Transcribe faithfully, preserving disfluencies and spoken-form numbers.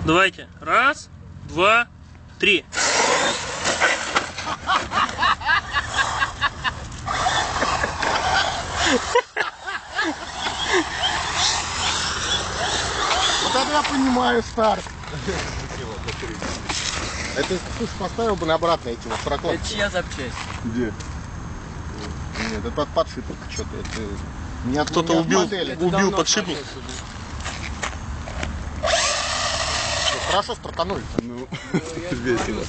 Давайте. Раз, два, три. Вот это я понимаю старт. Это, слушай, поставил бы на обратно эти вот прокладки. Это чья запчасть? Где? Нет, это от подшипника что-то. Это не от, Кто-то не от убил, модели. убил подшипник. Хорошо стартанули. Ну, весело.